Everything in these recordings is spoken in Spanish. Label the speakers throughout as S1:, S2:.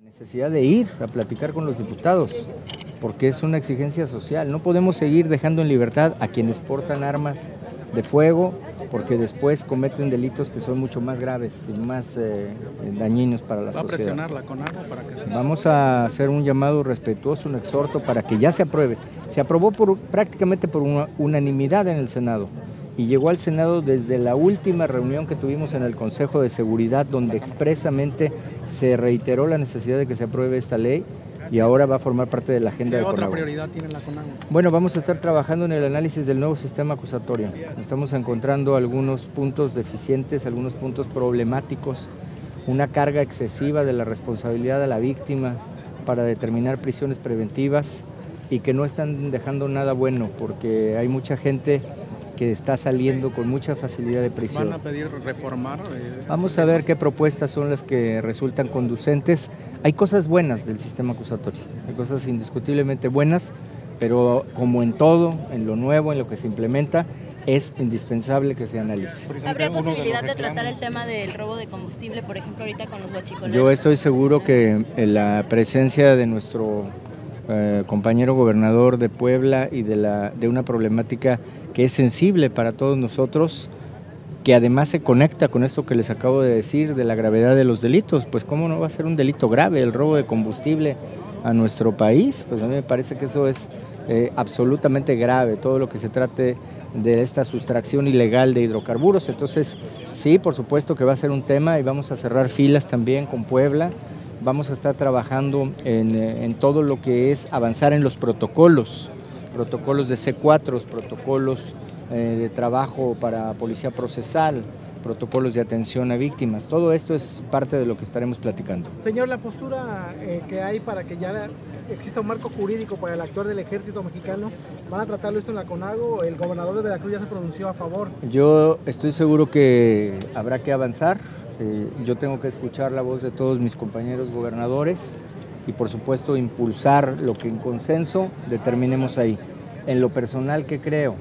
S1: Necesidad de ir a platicar con los diputados, porque es una exigencia social. No podemos seguir dejando en libertad a quienes portan armas de fuego, porque después cometen delitos que son mucho más graves y más dañinos para la sociedad.
S2: ¿Va a presionar la CONAGO para que se...
S1: Vamos a hacer un llamado respetuoso, un exhorto para que ya se apruebe. Se aprobó prácticamente por unanimidad en el Senado y llegó al Senado desde la última reunión que tuvimos en el Consejo de Seguridad, donde expresamente se reiteró la necesidad de que se apruebe esta ley y ahora va a formar parte de la agenda de CONAGO.
S2: ¿Qué otra prioridad tiene la CONAGO?
S1: Bueno, vamos a estar trabajando en el análisis del nuevo sistema acusatorio. Estamos encontrando algunos puntos deficientes, algunos puntos problemáticos, una carga excesiva de la responsabilidad de la víctima para determinar prisiones preventivas y que no están dejando nada bueno, porque hay mucha gente que está saliendo con mucha facilidad de prisión.
S2: ¿Van a pedir reformar?
S1: Vamos a ver qué propuestas son las que resultan conducentes. Hay cosas buenas del sistema acusatorio, hay cosas indiscutiblemente buenas, pero como en todo, en lo nuevo, en lo que se implementa, es indispensable que se analice.
S3: ¿Habría posibilidad de tratar el tema del robo de combustible, por ejemplo, ahorita con los huachicoleros?
S1: Yo estoy seguro que la presencia de nuestro compañero gobernador de Puebla y de una problemática que es sensible para todos nosotros, que además se conecta con esto que les acabo de decir de la gravedad de los delitos. Pues cómo no va a ser un delito grave el robo de combustible a nuestro país. Pues a mí me parece que eso es absolutamente grave, todo lo que se trate de esta sustracción ilegal de hidrocarburos. Entonces sí, por supuesto que va a ser un tema y vamos a cerrar filas también con Puebla. Vamos a estar trabajando en todo lo que es avanzar en los protocolos de C4, protocolos de trabajo para policía procesal, protocolos de atención a víctimas. Todo esto es parte de lo que estaremos platicando.
S4: Señor, la postura que hay para que ya exista un marco jurídico para el actuar del ejército mexicano, ¿van a tratarlo esto en la CONAGO? El gobernador de Veracruz ya se pronunció a favor.
S1: Yo estoy seguro que habrá que avanzar. Yo tengo que escuchar la voz de todos mis compañeros gobernadores y por supuesto impulsar lo que en consenso determinemos ahí. En lo personal, ¿qué creo?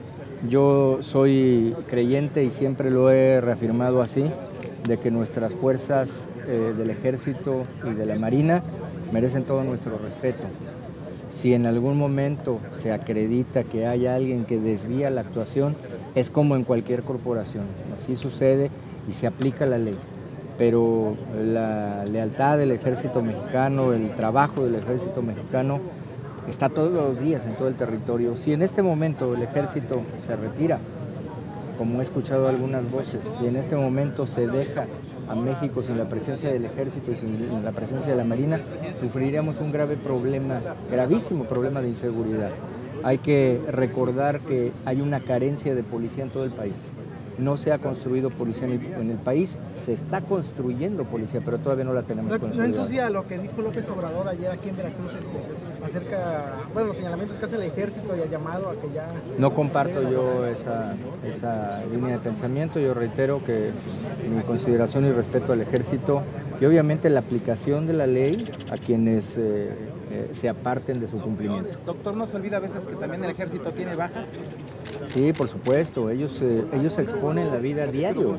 S1: Yo soy creyente y siempre lo he reafirmado así, de que nuestras fuerzas del Ejército y de la Marina merecen todo nuestro respeto. Si en algún momento se acredita que hay alguien que desvía la actuación, es como en cualquier corporación, así sucede y se aplica la ley. Pero la lealtad del Ejército Mexicano, el trabajo del Ejército Mexicano está todos los días en todo el territorio. Si en este momento el Ejército se retira, como he escuchado algunas voces, si en este momento se deja a México sin la presencia del Ejército y sin la presencia de la Marina, sufriríamos un grave problema, gravísimo problema de inseguridad. Hay que recordar que hay una carencia de policía en todo el país. No se ha construido policía en el país, se está construyendo policía, pero todavía no la tenemos construida.
S4: ¿No ensucia lo que dijo López Obrador ayer aquí en Veracruz acerca, bueno, los señalamientos que hace el ejército y el llamado a que ya...
S1: No comparto yo esa línea de pensamiento. Yo reitero que mi consideración y respeto al ejército y obviamente la aplicación de la ley a quienes se aparten de su cumplimiento.
S5: Doctor, ¿no se olvida a veces que también el ejército tiene bajas?
S1: Sí, por supuesto, ellos exponen la vida a diario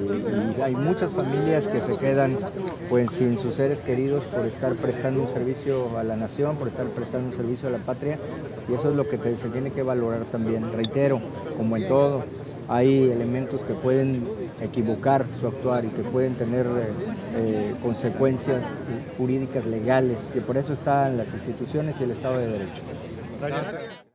S1: y hay muchas familias que se quedan pues sin sus seres queridos por estar prestando un servicio a la nación, por estar prestando un servicio a la patria, y eso es lo que se tiene que valorar también. Reitero, como en todo, hay elementos que pueden equivocar su actuar y que pueden tener consecuencias jurídicas legales, y por eso están las instituciones y el Estado de Derecho.
S2: Gracias.